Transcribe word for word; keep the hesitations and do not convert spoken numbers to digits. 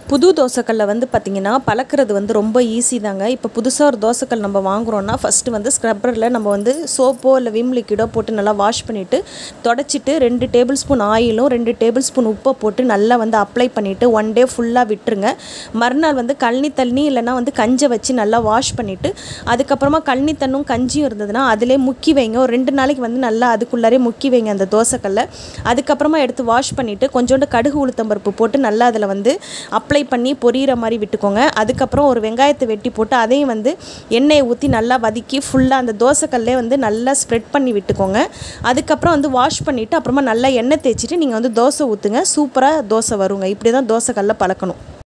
புது தோசைக்கல்ல வந்து பார்த்திங்கன்னா பழக்கிறது வந்து ரொம்ப ஈஸி தாங்க. இப்போ புதுசாக ஒரு தோசைக்கல் நம்ம வாங்குகிறோன்னா ஃபஸ்ட்டு வந்து ஸ்க்ரப்பரில் நம்ம வந்து சோப்போ இல்லை விம் லிக்விடோ போட்டு நல்லா வாஷ் பண்ணிவிட்டு தொடச்சிட்டு ரெண்டு டேபிள் ஸ்பூன் ஆயிலும் ரெண்டு டேபிள் ஸ்பூன் உப்பை போட்டு நல்லா வந்து அப்ளை பண்ணிவிட்டு ஒன் டே ஃபுல்லாக விட்டுருங்க. மறுநாள் வந்து கழனி தண்ணி இல்லைனா வந்து கஞ்சை வச்சு நல்லா வாஷ் பண்ணிவிட்டு அதுக்கப்புறமா கழனி தண்ணும் கஞ்சியும் இருந்ததுன்னா அதிலே முக்கி வைங்க. ஒரு ரெண்டு நாளைக்கு வந்து நல்லா அதுக்குள்ளாரே முக்கி வைங்க அந்த தோசைக்கல்லை. அதுக்கப்புறமா எடுத்து வாஷ் பண்ணிவிட்டு கொஞ்சோண்டு கடுகு உளுத்தம்பருப்பு போட்டு நல்லா அதில் வந்து அப்ளை பண்ணி பொரியிற மாதிரி விட்டுக்கோங்க. அதுக்கப்புறம் ஒரு வெங்காயத்தை வெட்டி போட்டு அதையும் வந்து எண்ணெயை ஊற்றி நல்லா வதக்கி ஃபுல்லாக அந்த தோசைக்கல்லே வந்து நல்லா ஸ்ப்ரெட் பண்ணி விட்டுக்கோங்க. அதுக்கப்புறம் வந்து வாஷ் பண்ணிவிட்டு அப்புறமா நல்லா எண்ணெய் தேய்ச்சிட்டு நீங்கள் வந்து தோசை ஊற்றுங்க. சூப்பராக தோசை வருங்க. இப்படி தான் தோசைக்கல்ல பழக்கணும்.